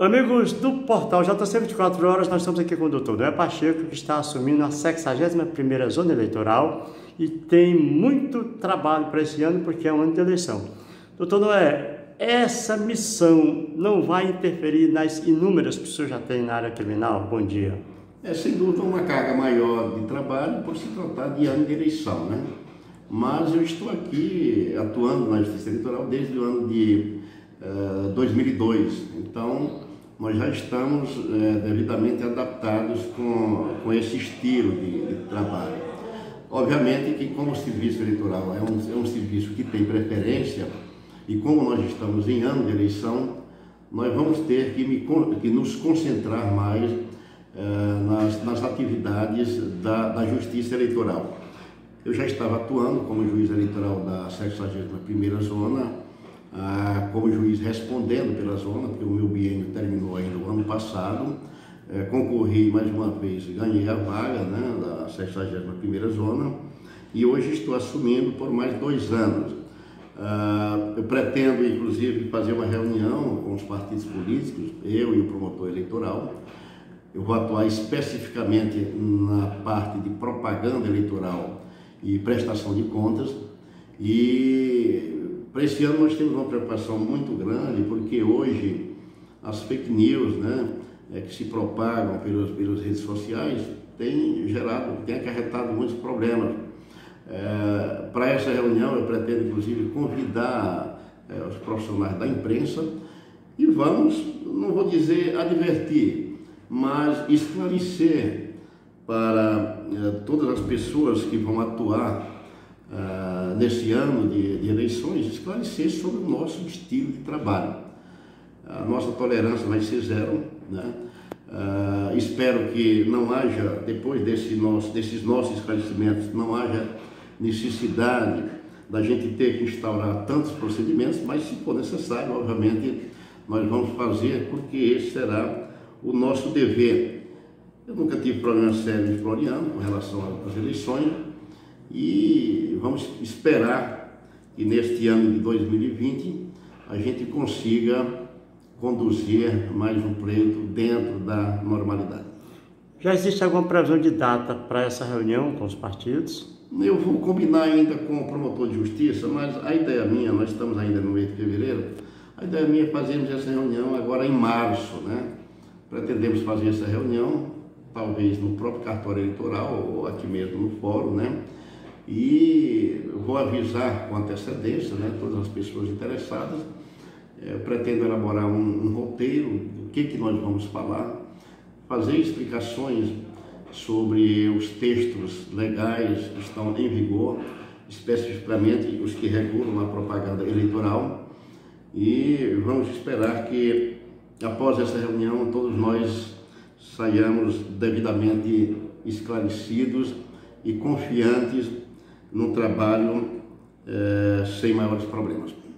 Amigos do portal JC24 Horas, nós estamos aqui com o Dr. Noé Pacheco, que está assumindo a 61ª Zona Eleitoral e tem muito trabalho para esse ano, porque é um ano de eleição. Dr. Noé, essa missão não vai interferir nas inúmeras que o senhor já tem na área criminal? Bom dia. É sem dúvida uma carga maior de trabalho por se tratar de ano de eleição, né? Mas eu estou aqui atuando na Justiça Eleitoral desde o ano de 2002, então nós já estamos devidamente adaptados com esse estilo de trabalho. Obviamente que como o serviço eleitoral é um serviço que tem preferência e como nós estamos em ano de eleição, nós vamos ter que nos concentrar mais nas atividades da Justiça Eleitoral. Eu já estava atuando como juiz eleitoral da 61ª Zona, como juiz respondendo pela zona, porque o meu biênio terminou ainda o ano passado. Concorri mais uma vez, ganhei a vaga, né, da 61ª Zona e hoje estou assumindo por mais 2 anos. Eu pretendo, inclusive, fazer uma reunião com os partidos políticos, eu e o promotor eleitoral. Eu vou atuar especificamente na parte de propaganda eleitoral e prestação de contas. E para esse ano nós temos uma preocupação muito grande, porque hoje as fake news, né, que se propagam pelas redes sociais têm acarretado muitos problemas. Para essa reunião eu pretendo inclusive convidar os profissionais da imprensa e vamos, não vou dizer advertir, mas esclarecer para todas as pessoas que vão atuar nesse ano de eleições, esclarecer sobre o nosso estilo de trabalho. A nossa tolerância vai ser zero, né? Espero que não haja, depois desses nossos esclarecimentos, não haja necessidade da gente ter que instaurar tantos procedimentos, mas se for necessário, obviamente, nós vamos fazer, porque esse será o nosso dever. Eu nunca tive problema sério em Floriano com relação às eleições e vamos esperar que neste ano de 2020 a gente consiga conduzir mais um pleito dentro da normalidade. Já existe alguma previsão de data para essa reunião com os partidos? Eu vou combinar ainda com o promotor de justiça, mas a ideia minha, nós estamos ainda no mês de fevereiro, a ideia minha é fazermos essa reunião agora em março, né? Pretendemos fazer essa reunião, talvez no próprio cartório eleitoral ou aqui mesmo no fórum, né? E vou avisar com antecedência, né, todas as pessoas interessadas. Eu pretendo elaborar um roteiro do que nós vamos falar, fazer explicações sobre os textos legais que estão em vigor, especificamente os que regulam a propaganda eleitoral, e vamos esperar que após essa reunião todos nós saiamos devidamente esclarecidos e confiantes no trabalho sem maiores problemas.